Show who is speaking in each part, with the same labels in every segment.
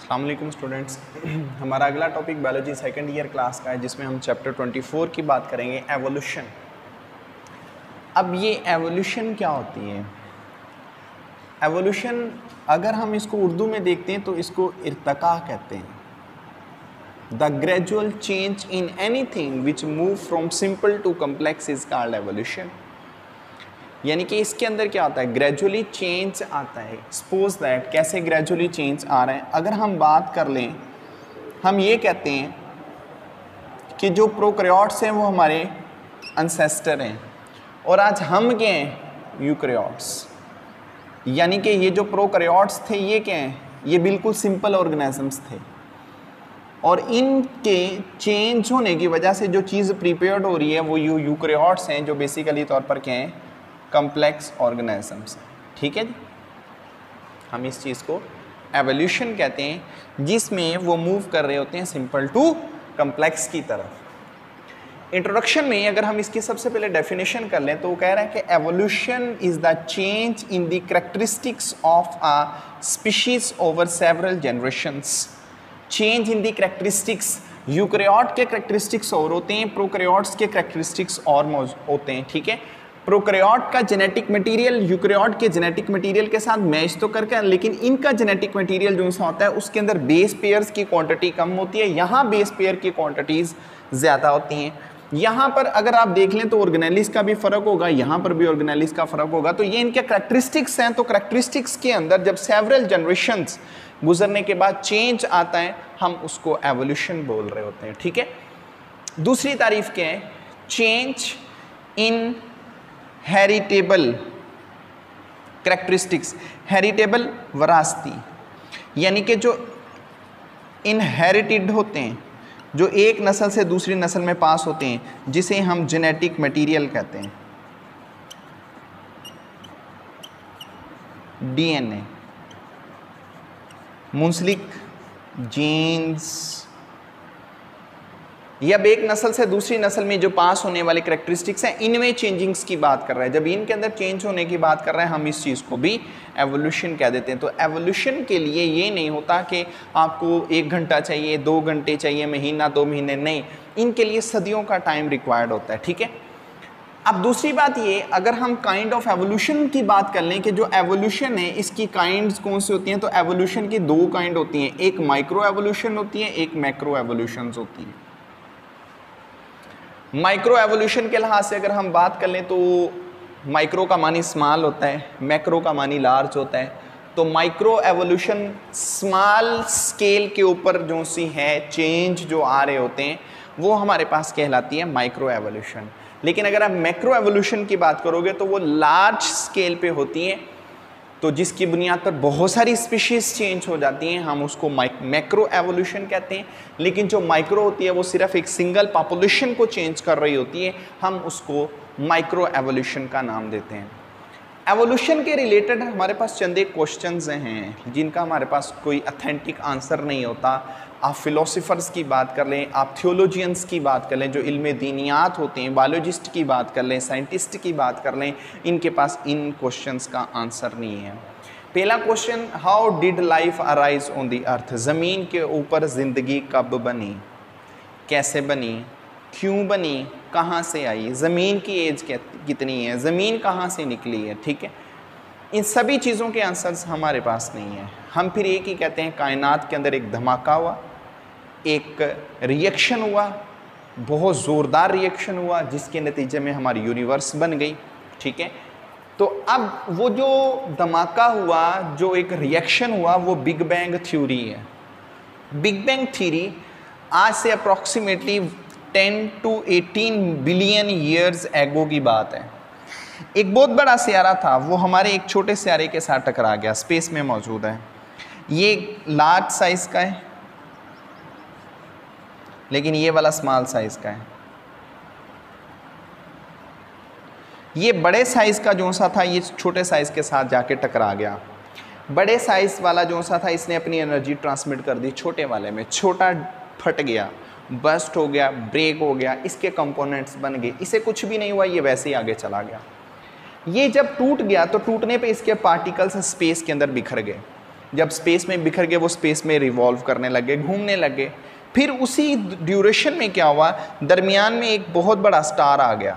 Speaker 1: अस्सलाम वालेकुम स्टूडेंट्स। हमारा अगला topic biology second year class का है, जिसमें हम चैप्टर 24 की बात करेंगे, एवोल्यूशन। अब ये एवोल्यूशन क्या होती है? एवोल्यूशन अगर हम इसको उर्दू में देखते हैं तो इसको इर्तका कहते हैं। The gradual change in anything which move from simple to complex is called evolution. यानी कि इसके अंदर क्या होता है, ग्रेजुअली चेंज आता है। सपोज दैट कैसे ग्रेजुअली चेंज आ रहा है, अगर हम बात कर लें, हम ये कहते हैं कि जो प्रोकैरियोट्स हैं वो हमारे एंसेस्टर हैं और आज हम क्या हैं, यूकैरियोट्स। यानी कि ये जो प्रोकैरियोट्स थे ये क्या हैं, ये बिल्कुल सिंपल ऑर्गेनिजम्स थे और इनके चेंज होने की वजह से जो चीज़ प्रिपेयर्ड हो रही है वो यूकैरियोट्स हैं, जो बेसिकली तौर पर क्या हैं, कम्प्लेक्स ऑर्गेनिजम्स। ठीक है जी, हम इस चीज़ को एवोल्यूशन कहते हैं, जिसमें वो मूव कर रहे होते हैं सिंपल टू कम्प्लेक्स की तरफ। इंट्रोडक्शन में अगर हम इसकी सबसे पहले डेफिनेशन कर लें तो वो कह रहा है कि evolution is the change in the characteristics of a species over several generations. Change in the characteristics, eukaryote के कैरेक्टरिस्टिक्स और होते हैं, प्रोकैरियोट्स के कैरेक्टरिस्टिक्स और होते हैं। ठीक है, प्रोकैरियोट का जेनेटिक मटेरियल यूकैरियोट के जेनेटिक मटेरियल के साथ मैच तो करके, लेकिन इनका जेनेटिक मटेरियल जो सा होता है उसके अंदर बेस पेयर्स की क्वांटिटी कम होती है, यहाँ बेस पेयर की क्वांटिटीज़ ज़्यादा होती हैं। यहाँ पर अगर आप देख लें तो ऑर्गेनेलिस का भी फ़र्क होगा, यहाँ पर भी ऑर्गेनेलिस का फ़र्क होगा। तो ये इनके करैक्टरिस्टिक्स हैं। तो करैक्टरिस्टिक्स के अंदर जब सेवरल जनरेशंस गुजरने के बाद चेंज आता है, हम उसको एवोल्यूशन बोल रहे होते हैं। ठीक है, दूसरी तारीफ क्या है, change in heritable characteristics. Heritable वरासती, यानी कि जो इनहेरिटेड होते हैं, जो एक नस्ल से दूसरी नस्ल में पास होते हैं, जिसे हम जेनेटिक मटेरियल कहते हैं। डीएनए, मुंसलिक जीन्स, ये अब एक नस्ल से दूसरी नस्ल में जो पास होने वाले कैरेक्टरिस्टिक्स हैं, इनमें चेंजिंग्स की बात कर रहे हैं। जब इनके अंदर चेंज होने की बात कर रहे हैं, हम इस चीज़ को भी एवोल्यूशन कह देते हैं। तो एवोल्यूशन के लिए ये नहीं होता कि आपको 1 घंटा चाहिए, 2 घंटे चाहिए, महीना 2 महीने, नहीं, इनके लिए सदियों का टाइम रिक्वायर्ड होता है। ठीक है, अब दूसरी बात ये, अगर हम काइंड ऑफ एवोल्यूशन की बात कर लें कि जो एवोल्यूशन है इसकी काइंड्स कौन सी होती हैं, तो एवोल्यूशन की 2 काइंड होती हैं, एक माइक्रो एवोल्यूशन होती है, एक मैक्रो एवोल्यूशन होती है। माइक्रो एवोल्यूशन के लिहाज से अगर हम बात कर लें तो माइक्रो का मानी स्मॉल होता है, मैक्रो का मानी लार्ज होता है। तो माइक्रो एवोल्यूशन स्मॉल स्केल के ऊपर जो सी है चेंज जो आ रहे होते हैं वो हमारे पास कहलाती है माइक्रो एवोल्यूशन। लेकिन अगर आप मैक्रो एवोल्यूशन की बात करोगे तो वो लार्ज स्केल पे होती है, तो जिसकी बुनियाद पर बहुत सारी स्पीशीज चेंज हो जाती हैं, हम उसको मैक्रो एवोल्यूशन कहते हैं। लेकिन जो माइक्रो होती है वो सिर्फ एक सिंगल पॉपुलेशन को चेंज कर रही होती है, हम उसको माइक्रो एवोल्यूशन का नाम देते हैं। एवोल्यूशन के रिलेटेड हमारे पास चंद एक क्वेश्चंस हैं जिनका हमारे पास कोई ऑथेंटिक आंसर नहीं होता। आप फिलोसोफर्स की बात कर लें, आप थियोलॉजियंस की बात कर लें, जो इल्म दीनियात होते हैं, बायोलॉजिस्ट की बात कर लें, साइंटिस्ट की बात कर लें, इनके पास इन क्वेश्चंस का आंसर नहीं है। पहला question, how did life arise on the earth. ज़मीन के ऊपर ज़िंदगी कब बनी, कैसे बनी, क्यों बनी, कहाँ से आई, ज़मीन की एज कितनी है, ज़मीन कहाँ से निकली है। ठीक है, इन सभी चीज़ों के आंसर्स हमारे पास नहीं है। हम फिर एक ही कहते हैं, कायनात के अंदर एक धमाका हुआ, एक रिएक्शन हुआ, बहुत ज़ोरदार रिएक्शन हुआ, जिसके नतीजे में हमारी यूनिवर्स बन गई। ठीक है, तो अब वो जो धमाका हुआ, जो एक रिएक्शन हुआ, वो बिग बैंग थ्योरी है। बिग बैंग थ्योरी आज से approximately 10 to 18 billion years ago की बात है। एक बहुत बड़ा सियारा था, वो हमारे एक छोटे सियारे के साथ टकरा गया, स्पेस में मौजूद है। ये लार्ज साइज़ का है, लेकिन ये वाला स्मॉल साइज़ का है। ये बड़े साइज़ का जो सा था, ये छोटे साइज़ के साथ जाके टकरा गया। बड़े साइज़ वाला जो सा था, इसने अपनी एनर्जी ट्रांसमिट कर दी छोटे वाले में, छोटा फट गया, बस्ट हो गया, ब्रेक हो गया, इसके कंपोनेंट्स बन गए, इसे कुछ भी नहीं हुआ, ये वैसे ही आगे चला गया। ये जब टूट गया तो टूटने पे इसके पार्टिकल्स स्पेस के अंदर बिखर गए। जब स्पेस में बिखर गए वो स्पेस में रिवॉल्व करने लगे, घूमने लगे। फिर उसी ड्यूरेशन में क्या हुआ, दरमियान में एक बहुत बड़ा स्टार आ गया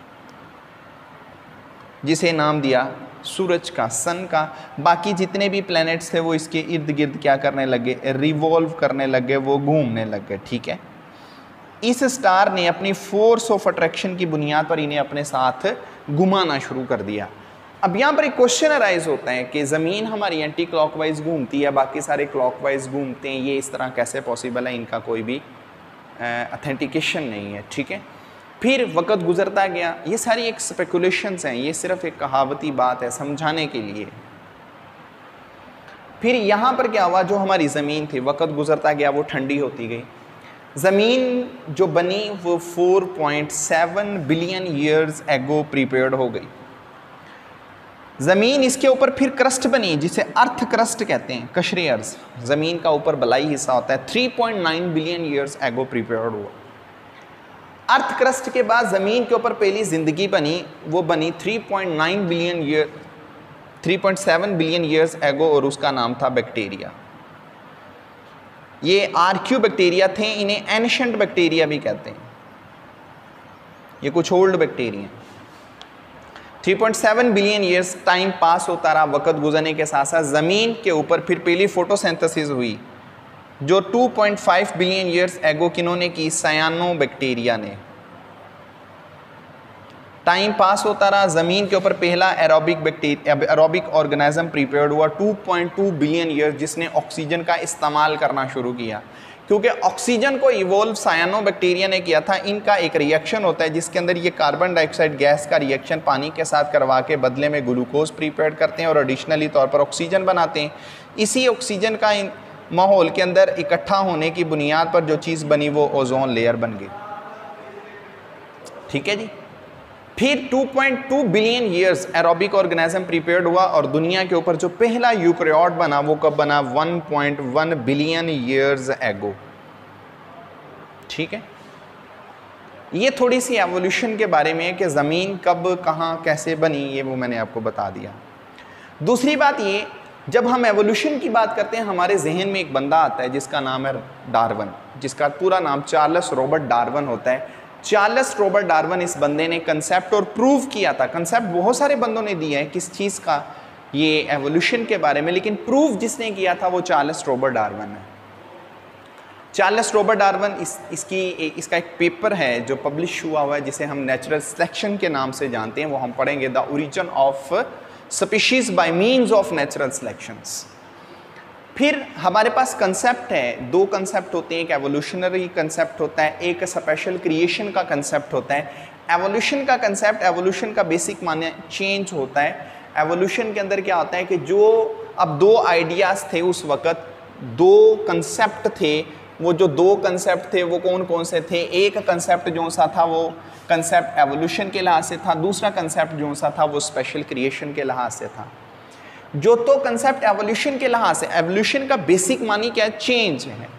Speaker 1: जिसे नाम दिया सूरज का, सन का। बाकी जितने भी प्लैनेट्स थे वो इसके इर्द गिर्द क्या करने लगे, रिवॉल्व करने लगे, वो घूमने लगे। ठीक है, इस स्टार ने अपनी फोर्स ऑफ अट्रैक्शन की बुनियाद पर इन्हें अपने साथ घुमाना शुरू कर दिया। अब यहाँ पर एक क्वेश्चन अराइज होता है कि ज़मीन हमारी एंटी क्लॉकवाइज घूमती है, बाकी सारे क्लॉकवाइज घूमते हैं, ये इस तरह कैसे पॉसिबल है, इनका कोई भी ऑथेंटिकेशन नहीं है। ठीक है, फिर वक्त गुजरता गया, ये सारी एक स्पेकुलेशंस हैं, ये सिर्फ एक कहावती बात है समझाने के लिए। फिर यहाँ पर क्या हुआ, जो हमारी ज़मीन थी वक्त गुजरता गया वो ठंडी होती गई। ज़मीन जो बनी वो 4.7 बिलियन ईयर्स एगो प्रिपेयर्ड हो गई। ज़मीन इसके ऊपर फिर क्रस्ट बनी जिसे अर्थ क्रस्ट कहते हैं, कशरे अर्ज़, ज़मीन का ऊपर बलाई हिस्सा होता है, 3.9 बिलियन ईयर्स एगो प्रिपेयर्ड हुआ। अर्थ क्रस्ट के बाद ज़मीन के ऊपर पहली ज़िंदगी बनी, वो बनी 3.7 बिलियन ईयर्स एगो, और उसका नाम था बैक्टीरिया। ये आर्क्यू बैक्टीरिया थे, इन्हें एंशिएंट बैक्टीरिया भी कहते हैं, ये कुछ old bacteria. 3.7 billion years time pass होता रहा, वक्त गुजरने के साथ साथ ज़मीन के ऊपर फिर पहली फोटोसिंथेसिस हुई जो 2.5 बिलियन ईयर्स एगो किन्होंने की, सायानो बैक्टीरिया ने। टाइम पास होता रहा, ज़मीन के ऊपर पहला एरोबिक ऑर्गेनिज्म प्रिपेयर्ड हुआ 2.2 बिलियन ईयर्स, जिसने ऑक्सीजन का इस्तेमाल करना शुरू किया। क्योंकि ऑक्सीजन को इवोल्व सायानो बैक्टीरिया ने किया था। इनका एक रिएक्शन होता है जिसके अंदर ये कार्बन डाइऑक्साइड गैस का रिएक्शन पानी के साथ करवा के बदले में ग्लूकोज प्रिपेयर करते हैं और एडिशनली तौर पर ऑक्सीजन बनाते हैं। इसी ऑक्सीजन का माहौल के अंदर इकट्ठा होने की बुनियाद पर जो चीज़ बनी वो ओजोन लेयर बन गई। ठीक है जी। फिर 2.2 billion years aerobic organism prepared हुआ और दुनिया के ऊपर जो पहला यूकैरियोट बना वो कब बना, 1.1 बिलियन ईयर्स एगो। ठीक है, ये थोड़ी सी एवोल्यूशन के बारे में है कि ज़मीन कब कहाँ कैसे बनी, ये वो मैंने आपको बता दिया। दूसरी बात ये, जब हम एवोल्यूशन की बात करते हैं हमारे जहन में एक बंदा आता है जिसका नाम है डार्विन, जिसका पूरा नाम चार्ल्स रॉबर्ट डार्विन होता है। चार्ल्स रॉबर्ट डार्विन, इस बंदे ने कंसेप्ट और प्रूव किया था। कंसेप्ट बहुत सारे बंदों ने दिया है किस चीज़ का, ये एवोल्यूशन के बारे में, लेकिन प्रूव जिसने किया था वो चार्ल्स रॉबर्ट डार्विन है। चार्ल्स रॉबर्ट डार्विन इसका एक पेपर है जो पब्लिश हुआ है जिसे हम नेचुरल सिलेक्शन के नाम से जानते हैं, वो हम पढ़ेंगे, the origin of species by means of natural selections. फिर हमारे पास कंसेप्ट है, दो कंसेप्ट होते हैं, एक एवोल्यूशनरी कंसेप्ट होता है, एक स्पेशल क्रिएशन का कंसेप्ट होता है। एवोल्यूशन का कंसेप्ट, एवोल्यूशन का बेसिक माने चेंज होता है। एवोल्यूशन के अंदर क्या होता है कि जो अब दो आइडियाज़ थे उस वक्त, दो कंसेप्ट थे, वो जो दो कंसेप्ट थे वो कौन कौन से थे। एक कंसेप्ट जो सा था वो कंसेप्ट एवोल्यूशन के लिहाज से था, दूसरा कंसेप्ट जो सा था वो स्पेशल क्रिएशन के लिहाज से था। जो तो कंसेप्ट एवोल्यूशन के लिहाज से, एवोल्यूशन का बेसिक मानी क्या है, चेंज है।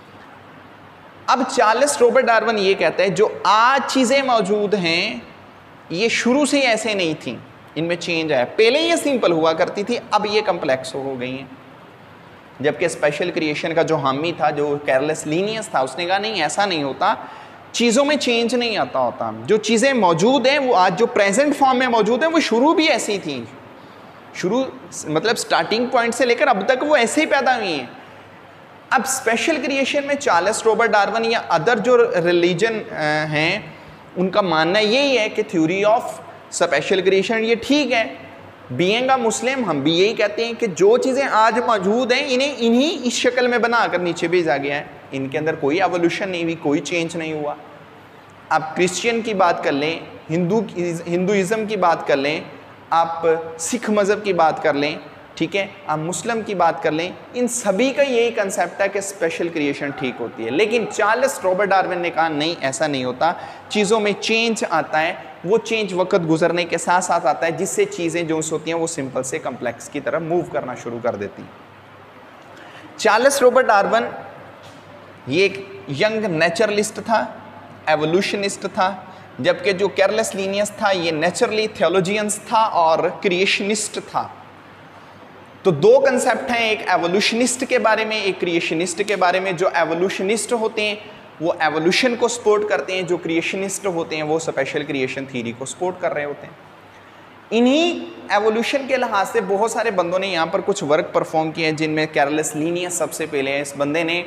Speaker 1: अब चार्ल्स रॉबर्ट डार्विन ये कहता है जो आज चीज़ें मौजूद हैं ये शुरू से ही ऐसे नहीं थी, इनमें चेंज आया। पहले ये सिंपल हुआ करती थी, अब ये कम्प्लेक्स हो गई हैं। जबकि स्पेशल क्रिएशन का जो हामी था, जो कैरलेस लीनियस था, उसने कहा नहीं ऐसा नहीं होता, चीज़ों में चेंज नहीं आता होता। जो चीज़ें मौजूद हैं वो आज जो प्रेजेंट फॉर्म में मौजूद हैं वो शुरू भी ऐसी थी, शुरू मतलब स्टार्टिंग पॉइंट से लेकर अब तक वो ऐसे ही पैदा हुई हैं। अब स्पेशल क्रिएशन में चार्ल्स रॉबर्ट डार्विन या अदर जो रिलीजन हैं उनका मानना यही है कि थ्योरी ऑफ स्पेशल क्रिएशन ये ठीक है। बीइंग अ मुस्लिम हम भी यही कहते हैं कि जो चीज़ें आज मौजूद हैं इन्हें इन्हीं इस शक्ल में बनाकर नीचे भेजा गया है, इनके अंदर कोई एवोल्यूशन नहीं हुई, कोई चेंज नहीं हुआ। आप क्रिश्चियन की बात कर लें, हिंदुइज़्म की बात कर लें, आप सिख मज़हब की बात कर लें, ठीक है, आप मुस्लिम की बात कर लें, इन सभी का यही कंसेप्ट है कि स्पेशल क्रिएशन ठीक होती है। लेकिन चार्ल्स रॉबर्ट डार्विन ने कहा नहीं ऐसा नहीं होता, चीज़ों में चेंज आता है, वो चेंज वक्त गुजरने के साथ साथ आता है जिससे चीज़ें जो होती हैं वो सिंपल से कम्प्लेक्स की तरफ मूव करना शुरू कर देती हैं। चार्ल्स रॉबर्ट डार्विन ये एक यंग नेचुरलिस्ट था, एवोल्यूशनिस्ट था, जबकि जो कैरलेस लीनियस था ये नेचुरली थियोलॉजियंस था और क्रिएशनिस्ट था। तो दो कंसेप्ट हैं, एक एवोल्यूशनिस्ट के बारे में, एक क्रिएशनिस्ट के बारे में। जो एवोल्यूशनिस्ट होते हैं वो एवोल्यूशन को सपोर्ट करते हैं, जो क्रिएशनिस्ट होते हैं वो स्पेशल क्रिएशन थ्योरी को सपोर्ट कर रहे होते हैं। इन्हीं एवोल्यूशन के लिहाज से बहुत सारे बंदों ने यहाँ पर कुछ वर्क परफॉर्म किए हैं, जिनमें कैरलस लीनियस सबसे पहले है। इस बंदे ने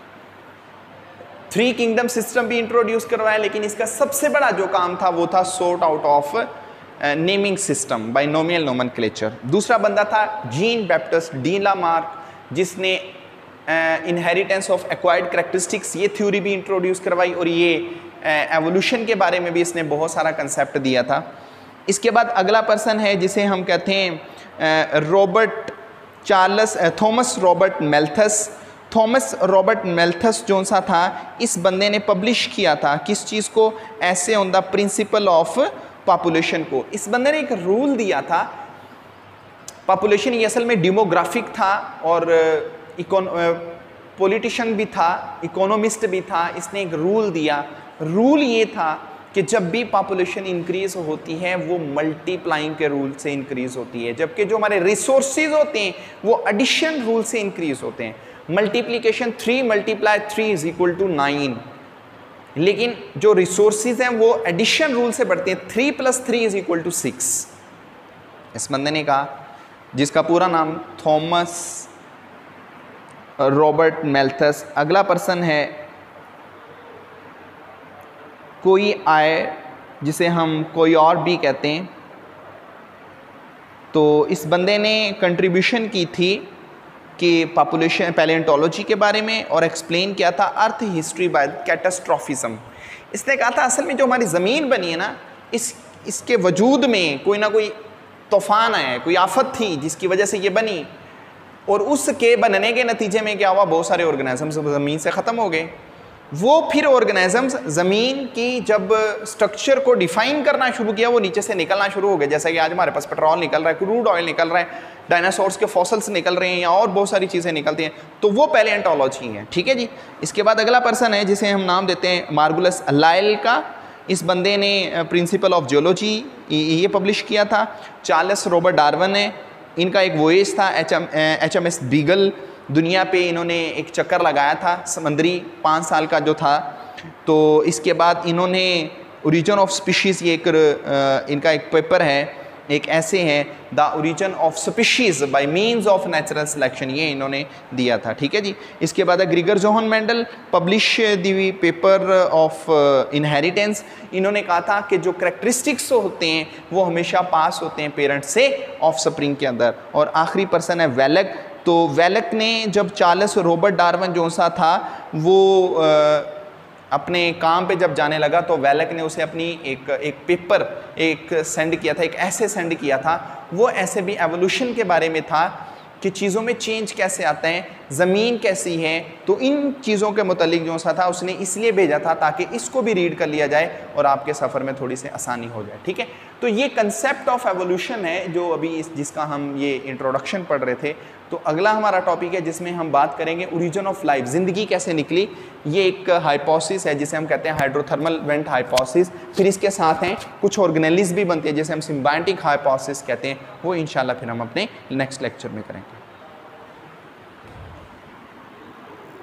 Speaker 1: 3 किंगडम सिस्टम भी इंट्रोड्यूस करवाया, लेकिन इसका सबसे बड़ा जो काम था वो था sort out of naming system binomial nomenclature. दूसरा बंदा था जीन बैप्टिस्ट डी लामार्क, जिसने इनहेरिटेंस ऑफ एक्वायर्ड कैरेक्टरिस्टिक्स ये थ्योरी भी इंट्रोड्यूस करवाई, और ये एवोल्यूशन के बारे में भी इसने बहुत सारा कंसेप्ट दिया था। इसके बाद अगला पर्सन है जिसे हम कहते हैं Thomas Robert Malthus. Thomas Robert Malthus जो सा था, इस बंदे ने पब्लिश किया था किस चीज़ को, essay on the principle of population को। इस बंदे ने एक रूल दिया था, पॉपुलेशन ये असल में डेमोग्राफिक था और पॉलिटिशियन भी था, इकोनॉमिस्ट भी था। इसने एक रूल दिया, रूल ये था कि जब भी पॉपुलेशन इंक्रीज होती है वो मल्टीप्लाइंग के रूल से इंक्रीज होती है, जबकि जो हमारे रिसोर्सेज होते हैं वो एडिशन रूल से इंक्रीज होते हैं। मल्टीप्लिकेशन 3 × 3 = 9, लेकिन जो रिसोर्सेज हैं वो एडिशन रूल से बढ़ते हैं। 3 + 3 = 6। इस बंदे ने कहा, जिसका पूरा नाम थॉमस रॉबर्ट मेल्थस। अगला पर्सन है कोई आए, जिसे हम कोई और भी कहते हैं। तो इस बंदे ने कंट्रीब्यूशन की थी कि पॉपुलेशन पैलेंटोलॉजी के बारे में, और एक्सप्लेन किया था अर्थ हिस्ट्री बाय कैटास्ट्रोफिज्म। इसने कहा था असल में जो हमारी ज़मीन बनी है ना, इसके वजूद में कोई ना कोई तूफान आया, कोई आफत थी जिसकी वजह से ये बनी, और उसके बनने के नतीजे में क्या हुआ, बहुत सारे ऑर्गेनिजम्स ज़मीन से ख़त्म हो गए। वो फिर ऑर्गेनिजम्स ज़मीन की जब स्ट्रक्चर को डिफाइन करना शुरू किया, वो नीचे से निकलना शुरू हो गए। जैसा कि आज हमारे पास पेट्रोल निकल रहा है, क्रूड ऑयल निकल रहा है, डायनासोर्स के फॉसल्स निकल रहे हैं, या और बहुत सारी चीज़ें निकलती हैं। तो वो पैलेंटोलॉजी है, ठीक है जी। इसके बाद अगला पर्सन है जिसे हम नाम देते हैं मार्गुलस लाइल का। इस बंदे ने प्रिंसिपल ऑफ जियोलॉजी ये पब्लिश किया था। चार्ल्स रॉबर्ट डार्विन ने, इनका एक वॉयेज था HMS बीगल, दुनिया पे इन्होंने एक चक्कर लगाया था समंदरी, 5 साल का जो था। तो इसके बाद इन्होंने ओरिजिन ऑफ स्पीशीज़, ये एक इनका एक पेपर है, एक ऐसे essay the origin of species by means of natural selection, ये इन्होंने दिया था, ठीक है जी। इसके बाद Gregor Johann Mendel publish the paper of inheritance. इन्होंने कहा था कि जो करैक्टरिस्टिक्स होते हैं वो हमेशा पास होते हैं पेरेंट्स से ऑफस्प्रिंग के अंदर। और आखिरी पर्सन है वेलक। तो वेलक ने जब चार्ल्स रॉबर्ट डार्विन जो सा था वो अपने काम पे जब जाने लगा, तो वेलक ने उसे अपनी एक पेपर सेंड किया था, एक ऐसे सेंड किया था। वो ऐसे भी एवोल्यूशन के बारे में था कि चीज़ों में चेंज कैसे आता है, ज़मीन कैसी है। तो इन चीज़ों के मुतालिक जो सा था उसने इसलिए भेजा था ताकि इसको भी रीड कर लिया जाए और आपके सफ़र में थोड़ी सी आसानी हो जाए, ठीक है। तो ये कंसेप्ट ऑफ एवोल्यूशन है जो अभी जिसका हम ये इंट्रोडक्शन पढ़ रहे थे। तो अगला हमारा टॉपिक है जिसमें हम बात करेंगे ओरिजिन ऑफ लाइफ, ज़िंदगी कैसे निकली। ये एक हाइपोथेसिस है जिसे हम कहते हैं हाइड्रोथर्मल वेंट हाइपोथेसिस। फिर इसके साथ हैं कुछ ऑर्गेनेलिज भी बनती है जिसे हम सिम्बायोटिक हाइपोथेसिस कहते हैं। वो इंशाल्लाह फिर हम अपने नेक्स्ट लेक्चर में करेंगे।